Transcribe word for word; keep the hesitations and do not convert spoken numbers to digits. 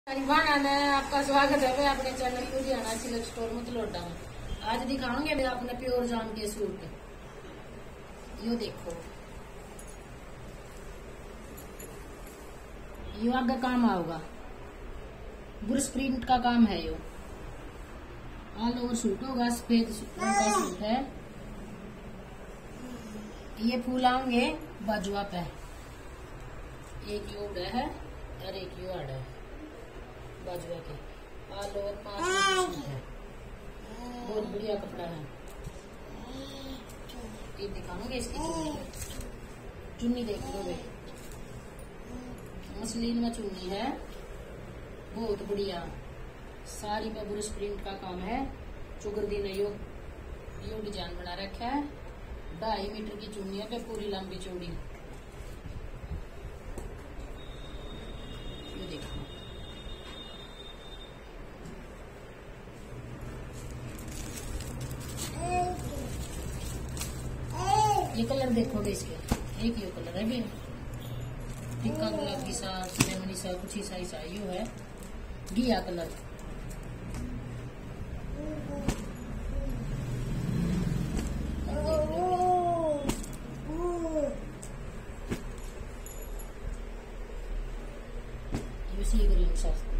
रिवाना ने आपका स्वागत है अपने channel Ludhiana silk store Matlauda में। आज दिखाऊंगे मैं अपने प्योर जाम के सूट। यो देखो, यो आगे काम आऊगा। ब्रश प्रिंट का काम है। यो ऑल ओवर सूट होगा, सफेद रंग का सूट है। ये फूल आएंगे बाजुआ पे, एक यो उड़ा है और एक यो आड़ा है बाजुआ के। ऑल ओवर पांच सूट है, बहुत बढ़िया कपड़ा है। ये दिखाऊंगे इसकी चुन्नी। चुन्नी देख लो भाई, मसलिन में चुन्नी है, बहुत बढ़िया। सारी पे ब्रश प्रिंट का काम है। चुगरदी ने यो यो डिजाइन बना रखा है। ढाई मीटर की चुन्नी है पे पूरी लंबी चौड़ी। ये देखो, ये कलर देखो इसके, एक ये कलर है भी टिक्का गुलाबी सा, लेमनी सा, कुछ ही सा ही सा यो है घिया कलर। सी ग्रीन सा